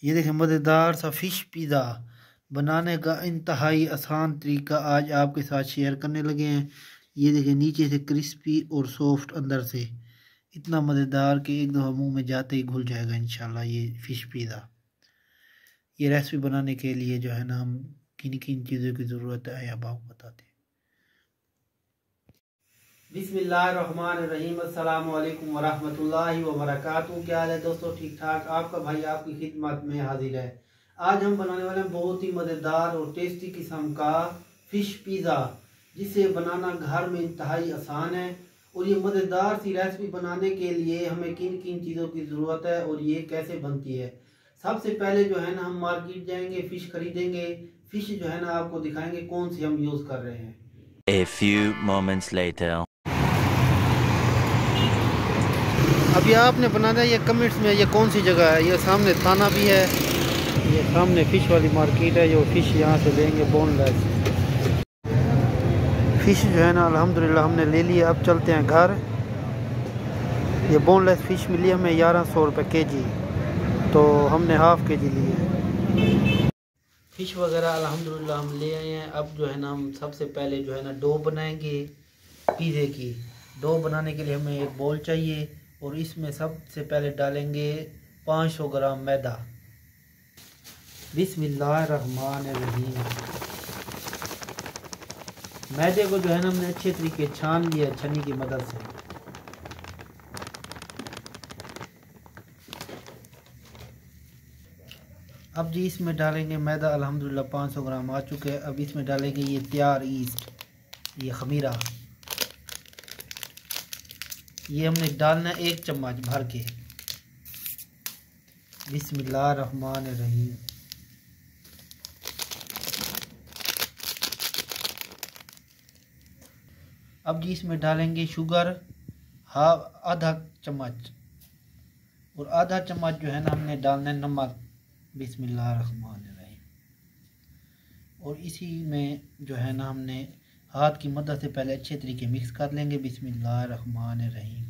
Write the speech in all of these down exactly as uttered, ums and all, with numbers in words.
ये देखें मज़ेदार सा फ़िश पिज़्ज़ा बनाने का इंतहाई आसान तरीका आज आपके साथ शेयर करने लगे हैं। ये देखें नीचे से क्रिस्पी और सॉफ्ट, अंदर से इतना मज़ेदार कि एक दफ़ा मुंह में जाते ही घुल जाएगा इंशाल्लाह ये फ़िश पिज़्ज़ा। ये रेसिपी बनाने के लिए जो है ना हम किन किन चीज़ों की ज़रूरत है अब आपको बताते हैं। बिस्मिल्लाहिर्रहमानिर्रहीम, अस्सलाम वालेकुम वरहमतुल्लाहि वबरकातुहू। क्या हाल है दोस्तों? ठीक ठाक। आपका भाई आपकी खिदमत में हाजिर है। आज हम बनाने वाले हैं बहुत ही मज़ेदार और टेस्टी किस्म का फ़िश पिज़्ज़ा, जिसे बनाना घर में इंतहाई आसान है। और ये मज़ेदार सी रेसिपी बनाने के लिए हमें किन किन चीज़ों की ज़रूरत है और ये कैसे बनती है। सबसे पहले जो है ना हम मार्केट जाएंगे, फ़िश खरीदेंगे। फ़िश जो है ना आपको दिखाएंगे कौन सी हम यूज़ कर रहे हैं। A few moments later. अभी आपने बनाना है ये कमेंट्स में ये कौन सी जगह है। ये सामने थाना भी है, ये सामने फ़िश वाली मार्केट है। जो फ़िश यहाँ से लेंगे बोनलेस फ़िश जो है ना अल्हम्दुलिल्लाह हमने ले लिया। अब चलते हैं घर। ये बोनलेस फ़िश मिली हमें ग्यारह सौ रुपये के जी, तो हमने हाफ़ के जी लिए फ़िश वगैरह अल्हम्दुलिल्लाह हम ले आए हैं। अब जो है ना हम सबसे पहले जो है ना डो बनाएंगे पिज़्ज़े की। डो बनाने के लिए हमें एक बोल चाहिए और इसमें सबसे पहले डालेंगे पाँच सौ ग्राम मैदा। बिस्मिल्लाहिर्रहमानिर्रहीम। मैदे को जो है ना हमने अच्छे तरीके छान लिया छन्नी की मदद से। अब जी इसमें डालेंगे मैदा अल्हम्दुलिल्लाह पाँच सौ ग्राम आ चुके हैं। अब इसमें डालेंगे ये तैयार ईस्ट, ये खमीरा, ये हमने डालना है एक चम्मच भर के। बिस्मिल्लाहिर्रहमानिर्रहीम। अब जी इसमें डालेंगे शुगर हाफ आधा चम्मच, और आधा चम्मच जो है ना हमने डालना है नमक। बिस्मिल्लाहिर्रहमानिर्रहीम। और इसी में जो है ना हमने हाथ की मदद से पहले अच्छे तरीके मिक्स कर लेंगे। बिस्मिल्लाहिर्रहमानिर्रहीम।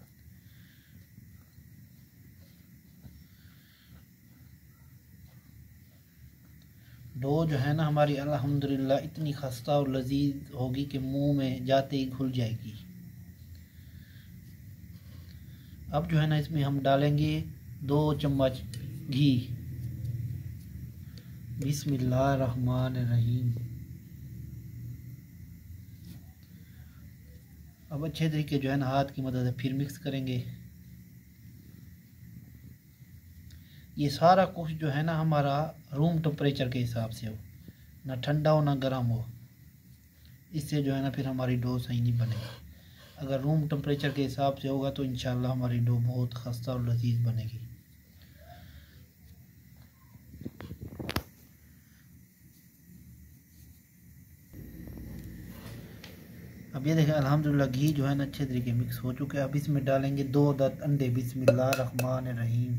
डो जो है ना हमारी अल्हम्दुलिल्लाह इतनी खस्ता और लजीज होगी कि मुंह में जाते ही घुल जाएगी। अब जो है ना इसमें हम डालेंगे दो चम्मच घी। बिस्मिल्लाहिर्रहमानिर्रहीम। अब अच्छे तरीके जो है ना हाथ की मदद से फिर मिक्स करेंगे। ये सारा कुछ जो है ना हमारा रूम टेम्परेचर के हिसाब से हो, ना ठंडा हो ना गर्म हो। इससे जो है ना फिर हमारी डो सही नहीं बनेगी। अगर रूम टेम्परेचर के हिसाब से होगा तो इंशाल्लाह हमारी डो बहुत खस्ता और लजीज बनेगी। अब ये देखें अल्हम्दुलिल्लाह घी जो है ना अच्छे तरीके मिक्स हो चुके हैं। अब इसमें डालेंगे दो दत अंडे। बिस्मिल्लाहिर्रहमानिर्रहीम।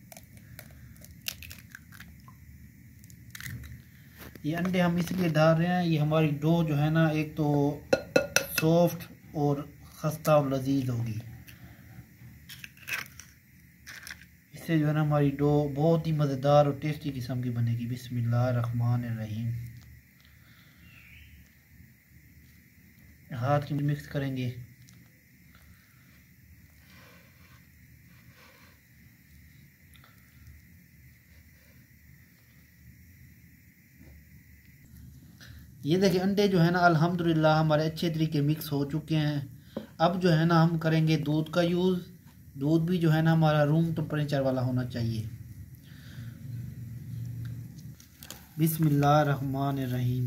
ये अंडे हम इसलिए डाल रहे हैं, ये हमारी डो जो है ना एक तो सॉफ्ट और खस्ता और लजीज होगी। इससे जो है ना हमारी डो बहुत ही मज़ेदार और टेस्टी किस्म की बनेगी। बिस्मिल्लाहिर्रहमानिर्रहीम। हाथ की मिक्स करेंगे। ये देखिए अंडे जो है ना अल्हम्दुलिल्लाह हमारे अच्छे तरीके मिक्स हो चुके हैं। अब जो है ना हम करेंगे दूध का यूज़। दूध भी जो है ना हमारा रूम टेम्परेचर वाला होना चाहिए। बिस्मिल्लाहिर्रहमानिर्रहीम।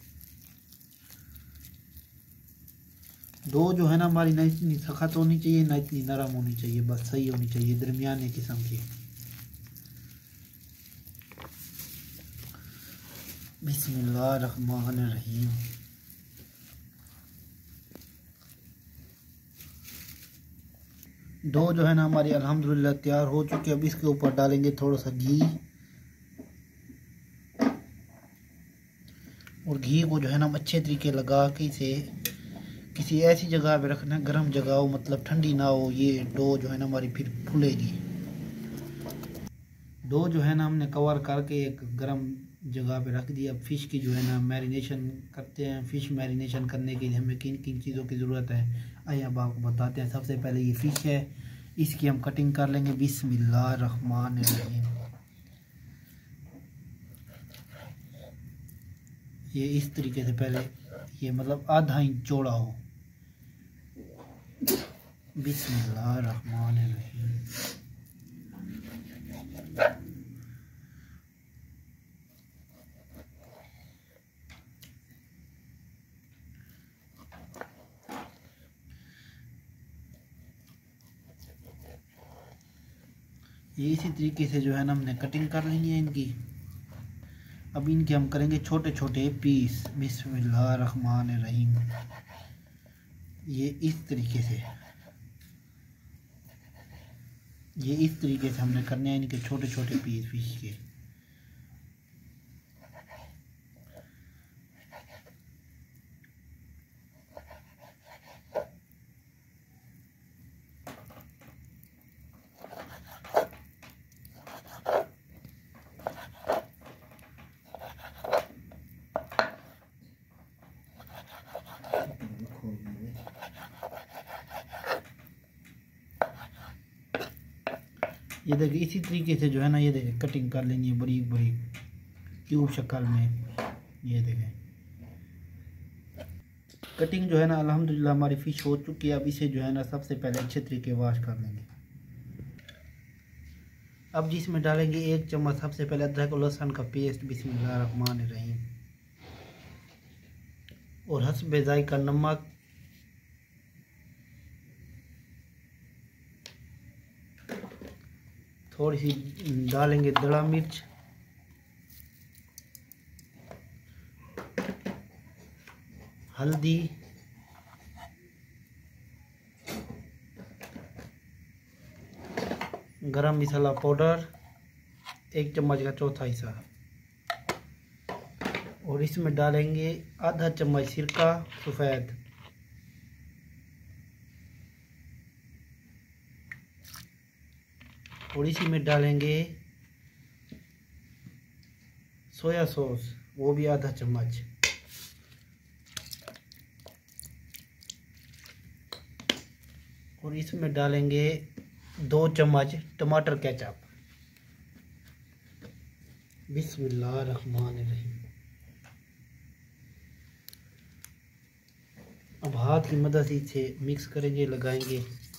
डो जो है ना हमारी ना इतनी सख्त होनी चाहिए ना इतनी नरम होनी चाहिए, बस सही होनी चाहिए, दरमियाने किस्म की। बिस्मिल्लाहिर्रहमानिर्रहीम। डो जो है ना हमारी अल्हम्दुलिल्लाह तैयार हो चुकी है। अब इसके ऊपर डालेंगे थोड़ा सा घी, और घी को जो है ना हम अच्छे तरीके लगा के इसे किसी ऐसी जगह पे रखना, गर्म जगह हो, मतलब ठंडी ना हो। ये डो जो है ना हमारी फिर फूलेगी। डो जो है ना हमने कवर करके एक गर्म जगह पे रख दिया। अब फ़िश की जो है ना मैरिनेशन करते हैं। फ़िश मैरिनेशन करने के लिए हमें किन किन चीज़ों की ज़रूरत है आइए अब आपको बताते हैं। सबसे पहले ये फ़िश है, इसकी हम कटिंग कर लेंगे। बिस्मिल्लाहिर्रहमानिर्रहीम। ये इस तरीके से पहले ये मतलब आधा इंच चौड़ा हो। बिस्मिल्लाहिर्रहमानिर्रहीम। ये इसी तरीके से जो है ना हमने कटिंग कर लेनी है इनकी। अब इनके हम करेंगे छोटे छोटे पीस। बिस्मिल्लाहिर्रहमानिर्रहीम। ये इस तरीके से ये इस तरीके से हमने करने हैं इनके छोटे छोटे पीस फिश के। ये देखिए इसी तरीके से जो है ना ये देखिए कटिंग कर लेनी है बड़ी बड़ी क्यूब शक्ल में। ये देखें कटिंग जो है ना अल्हम्दुलिल्लाह हमारी फ़िश हो चुकी है। अब इसे जो है ना सबसे पहले अच्छे तरीके वॉश कर लेंगे। अब जिसमें डालेंगे एक चम्मच सबसे पहले अदरक और लहसुन का पेस्ट। बिस्मिल्लाहिर्रहमानिर्रहीम। और हस्बे जायका नमक। थोड़ी सी डालेंगे दड़ा मिर्च। हल्दी। गरम मसाला पाउडर एक चम्मच का चौथा हिस्सा। और इसमें डालेंगे आधा चम्मच सिरका सफ़ेद। और इसी में डालेंगे सोया सॉस, वो भी आधा चम्मच। और इसमें डालेंगे दो चम्मच टमाटर केचप। बिस्मिल्लाहिर्रहमानिर्रहीम। अब हाथ की मदद से इसे मिक्स करेंगे, लगाएंगे।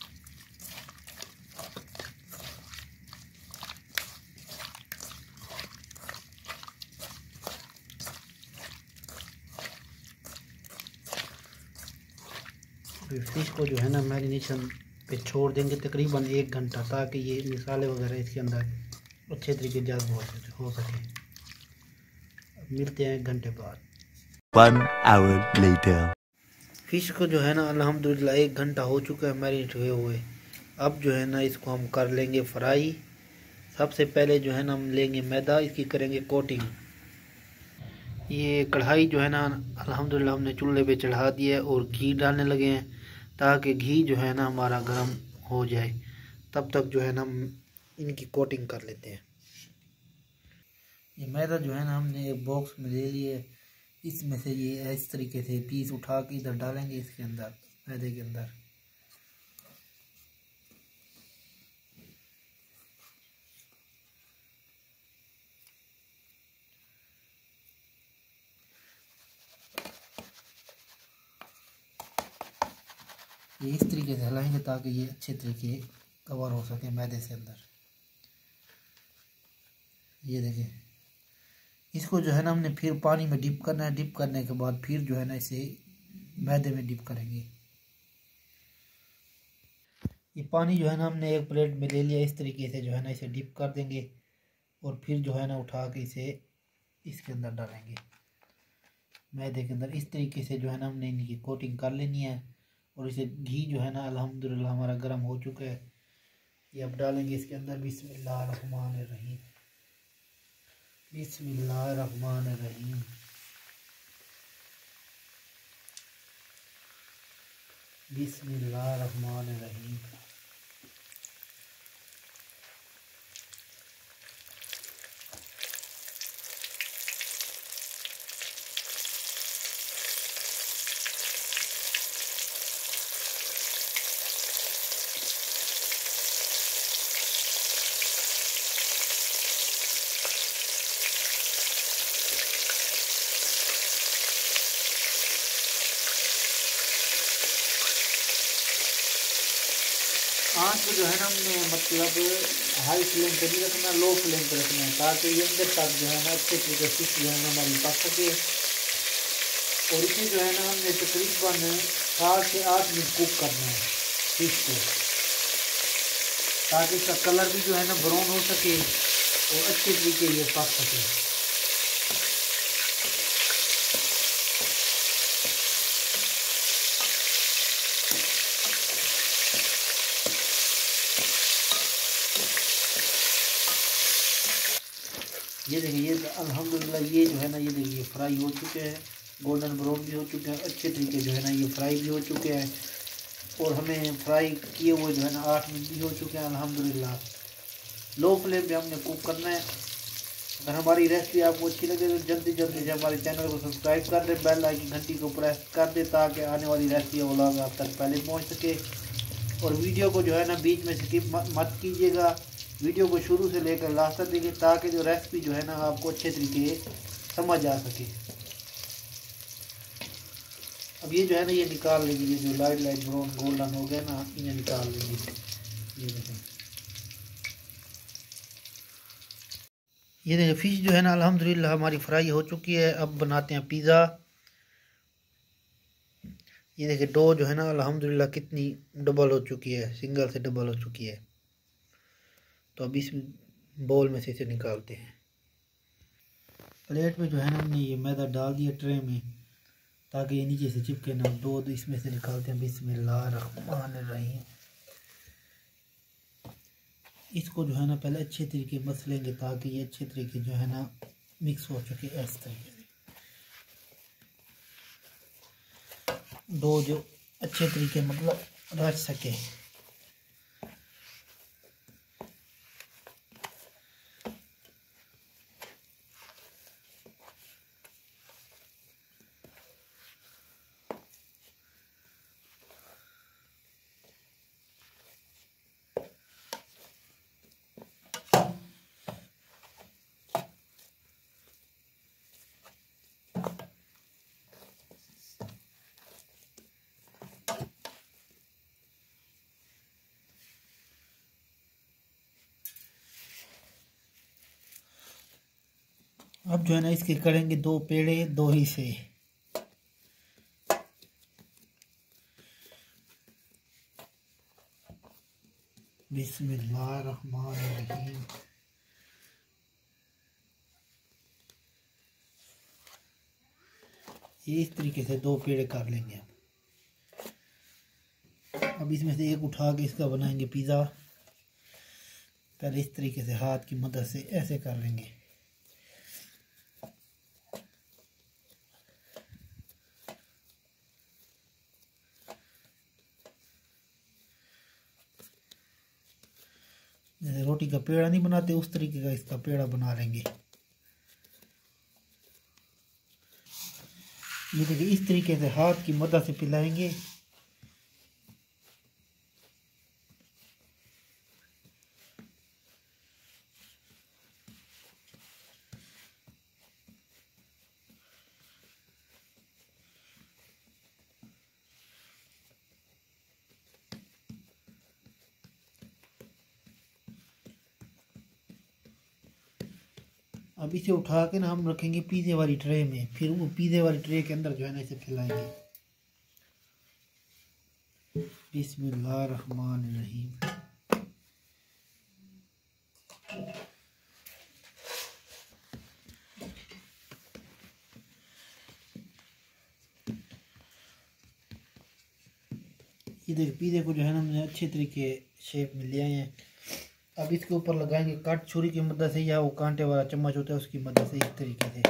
फिश को जो है ना मैरिनेशन पे छोड़ देंगे तकरीबन एक घंटा, ताकि ये मसाले वगैरह इसके अंदर अच्छे तरीके जज्ब हो सके। अब मिलते हैं एक घंटे बाद। One hour later. फ़िश को जो है ना अल्हम्दुलिल्लाह एक घंटा हो चुका है मैरिनेट हुए हुए। अब जो है ना इसको हम कर लेंगे फ्राई। सबसे पहले जो है ना हम लेंगे मैदा, इसकी करेंगे कोटिंग। ये कढ़ाई जो है ना अल्हम्दुलिल्लाह हमने चूल्हे पे चढ़ा दिया है और घी डालने लगे हैं, ताकि घी जो है ना हमारा गर्म हो जाए। तब तक जो है ना हम इनकी कोटिंग कर लेते हैं। ये मैदा जो है ना हमने एक बॉक्स में ले लिए। इसमें से ये इस तरीके से पीस उठा के इधर डालेंगे इसके अंदर, मैदे के अंदर। ये इस तरीके से हिलाएंगे ताकि ये अच्छे तरीके कवर हो सके मैदे से अंदर। ये देखें, इसको जो है ना हमने फिर पानी में डिप करना है। डिप करने के बाद फिर जो है ना इसे मैदे में डिप करेंगे। ये पानी जो है ना हमने एक प्लेट में ले लिया। इस तरीके से जो है ना इसे डिप कर देंगे और फिर जो है ना उठा के इसे इसके अंदर डालेंगे मैदे के अंदर। इस तरीके से जो है ना हमने इनकी कोटिंग कर लेनी है। और इसे घी जो है ना अल्हम्दुलिल्लाह हमारा गर्म हो चुका है। ये अब डालेंगे इसके अंदर। बिस्मिल्लाहिर्रहमानिर्रहीम। बिस्मिल्लाहिर्रहमानिर्रहीम। बिस्मिल्लाहिर्रहमानिर्रहीम। को जो है ना हमने मतलब हाई फ्लेम पे नहीं रखना, लो फ्लेम पे रखना है, ताकि ये अंदर तक जो है ना अच्छे तरीके से जो है ना हमारी पक सके। और इसे जो है ना हमने तकरीबन सात से आठ मिनट कुक करना है फिश को, ताकि इसका कलर भी जो है ना ब्राउन हो सके और अच्छे तरीके ये पक सके। ये देखिए, ये अल्हम्दुलिल्लाह ये जो है ना ये देखिए फ्राई हो चुके हैं, गोल्डन ब्राउन भी हो चुके हैं, अच्छे तरीके जो है ना ये फ्राई भी हो चुके हैं। और हमें फ्राई किए हुए जो है ना आठ मिनट भी हो चुके हैं अल्हम्दुलिल्लाह। लो फ्लेम पे हमने कुक करना है। अगर हमारी रेसिपी आपको अच्छी लगे तो जल्दी जल्दी से हमारे चैनल को सब्सक्राइब कर दें, बेल आइकन घंटी को प्रेस कर दें, ताकि आने वाली रेसिपी व्लॉग आप तक पहले पहुंच सके। और वीडियो को जो है ना बीच में स्किप मत कीजिएगा, वीडियो को शुरू से लेकर लास्ट तक देखिए, ताकि जो रेसिपी जो है ना आपको अच्छे तरीके समझ आ सके। अब ये जो है ना ये निकाल लेंगे, ये जो लाइट लाइट ब्राउन गोल्डन हो गया ना, इन्हें निकाल लेंगे। ये देखें, ये देखिए फ़िश जो है ना अल्हम्दुलिल्लाह हमारी फ्राई हो चुकी है। अब बनाते हैं पिज़्ज़ा। ये देखिए डो जो है ना अल्हम्दुलिल्लाह कितनी डबल हो चुकी है, सिंगल से डबल हो चुकी है। तो अब इस बोल में से इसे निकालते हैं। प्लेट में जो है ना हमने ये मैदा डाल दिया ट्रे में, ताकि ये नीचे से चिपके ना। डो तो इसमें से निकालते हैं। बिस्मिल्लाह रहमान रहीम। इसको जो है ना पहले अच्छे तरीके मस लेंगे, ताकि ये अच्छे तरीके जो है ना मिक्स हो चुके इस तरीके से। डो जो अच्छे तरीके मतलब रच सके। अब जो है ना इसके करेंगे दो पेड़े दो ही से। बिस्मिल्लाह रहमान रहीम। ये इस तरीके से दो पेड़े कर लेंगे। अब इसमें से एक उठा के इसका बनाएंगे पिज़्ज़ा। पहले इस तरीके से हाथ की मदद से ऐसे कर लेंगे। जैसे रोटी का पेड़ा नहीं बनाते उस तरीके का इसका पेड़ा बना लेंगे। ये देखिए इस तरीके से हाथ की मदद से पिलाएंगे। अब इसे उठा के ना हम रखेंगे पिज़्ज़े वाली ट्रे में, फिर वो पिज़्ज़े वाली ट्रे के अंदर जो है ना इसे फैलाएंगे। बिस्मिल्लाह रहमान रहीम। ये देखिए पिज़्ज़े को जो है ना हमने अच्छे तरीके शेप में ले आए हैं। अब इसके ऊपर लगाएंगे कट छुरी की मदद से, या वो कांटे वाला चम्मच होता है उसकी मदद से, इस तरीके से।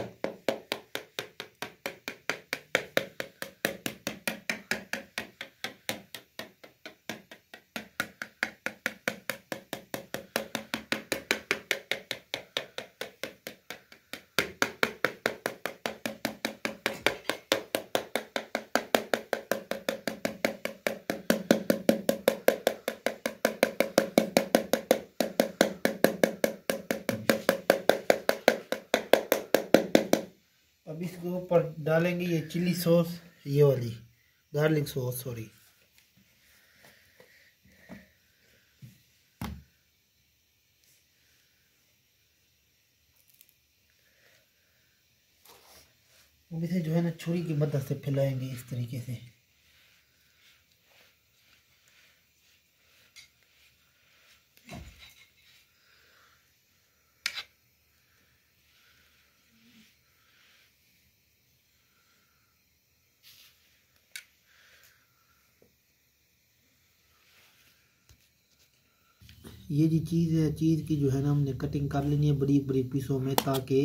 अब इसके ऊपर डालेंगे ये चिली सॉस, ये वाली गार्लिक सॉस सॉरी। अब इसे जो है ना छुरी की मदद से फैलाएंगे इस तरीके से। ये जी चीज़ है, चीज़ की जो है ना हमने कटिंग कर लेनी है बड़ी बड़ी पीसों में, ताकि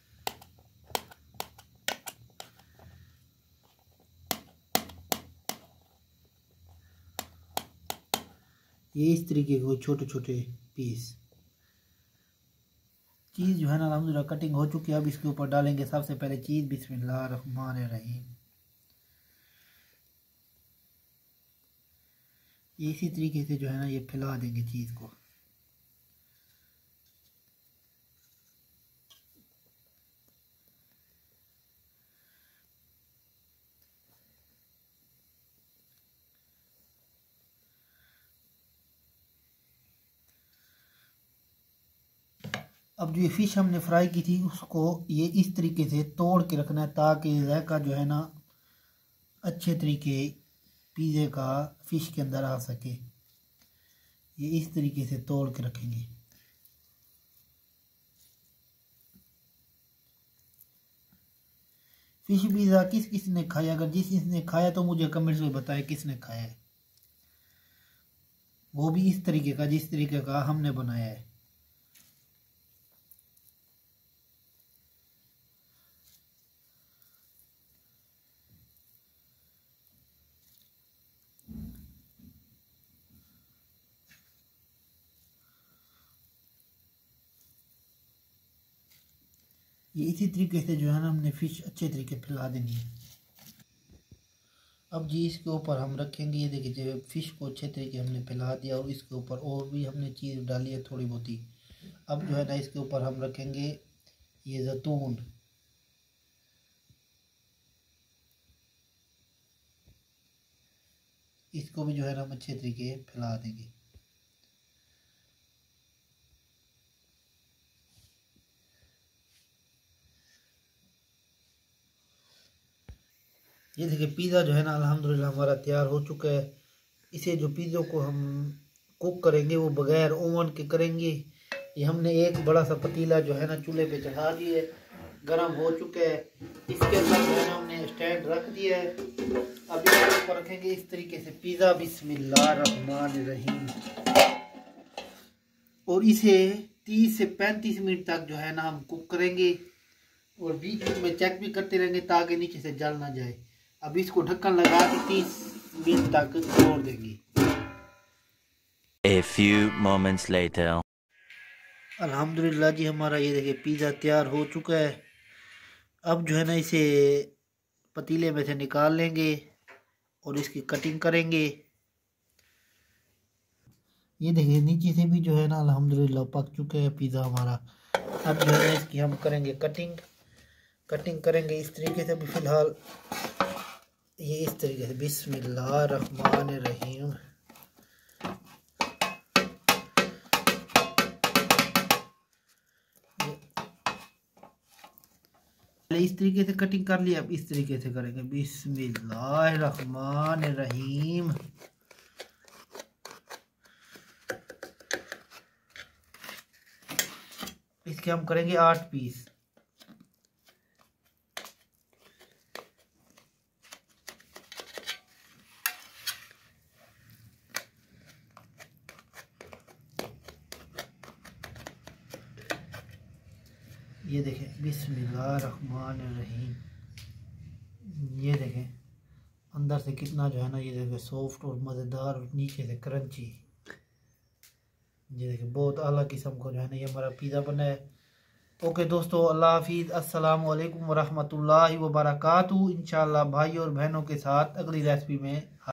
ये इस तरीके के छोटे छोटे पीस। चीज़ जो है ना अल्हम्दुलिल्लाह कटिंग हो चुकी है। अब इसके ऊपर डालेंगे सबसे पहले चीज़। बिस्मिल्लाह रहमान रहीम। ये इसी तरीके से जो है ना ये फैला देंगे चीज़ को। अब जो ये फ़िश हमने फ्राई की थी उसको ये इस तरीके से तोड़ के रखना है, ताकि जायका जो है ना अच्छे तरीके पिज़्ज़े का फ़िश के अंदर आ सके। ये इस तरीके से तोड़ के रखेंगे। फ़िश पिज़्ज़ा किस किस ने खाया? अगर जिस किसने खाया तो मुझे कमेंट्स में बताए किसने खाया है, वो भी इस तरीके का जिस तरीके का हमने बनाया है। ये इसी तरीके से जो है ना हमने फ़िश अच्छे तरीके फैला देनी है। अब जी इसके ऊपर हम रखेंगे, ये देखिए जो फ़िश को अच्छे तरीके हमने फैला दिया और इसके ऊपर और भी हमने चीज़ डाली है थोड़ी बहुत ही। अब जो है ना इसके ऊपर हम रखेंगे ये जैतून। इसको भी जो है ना हम अच्छे तरीके फैला देंगे। ये देखिए पिज़्ज़ा जो है ना अल्हम्दुलिल्लाह हमारा तैयार हो चुका है। इसे जो पिज़्ज़ा को हम कुक करेंगे वो बगैर ओवन के करेंगे। ये हमने एक बड़ा सा पतीला जो है ना चूल्हे पे चढ़ा दिया है, गर्म हो चुका है। इसके अंदर जो है ना हमने स्टैंड रख दिया है। अब इसके ऊपर रखेंगे इस तरीके से पिज़्ज़ा। बिस्मिल्लाह रहमान रहीम। और इसे तीस से पैंतीस मिनट तक जो है ना हम कुक करेंगे और बीच में चेक भी करते रहेंगे ताकि नीचे से जल ना जाए। अब इसको ढक्कन लगा के तीस मिनट तक छोड़ देंगे। A few moments later. अल्हम्दुलिल्लाह जी हमारा ये देखिए पिज़्ज़ा तैयार हो चुका है। अब जो है ना इसे पतीले में से निकाल लेंगे और इसकी कटिंग करेंगे। ये देखिए नीचे से भी जो है ना अल्हम्दुलिल्लाह पक चुका है पिज़्ज़ा हमारा। अब जो है इसकी हम करेंगे कटिंग। कटिंग करेंगे इस तरीके से। भी फ़िलहाल ये इस तरीके से। बिस्मिल्लाह रहमान रहीम। इस तरीके से कटिंग कर लिया। अब इस तरीके से करेंगे। बिस्मिल्लाह रहमान रहीम। इसके हम करेंगे आठ पीस। ये देखें बिस्मिल्लाह रहमान रहीम। ये देखें अंदर से कितना जो है ना ये देखें सॉफ्ट और मज़ेदार और नीचे से क्रंची। ये देखें बहुत आला किस्म का जो है ना ये हमारा पिज़्ज़ा बना है। ओके दोस्तों, अल्लाह हाफिज़। अस्सलामु अलैकुम वरहमतुल्लाहि वबरकातुहू। इंशाअल्लाह भाई और बहनों के साथ अगली रेसिपी में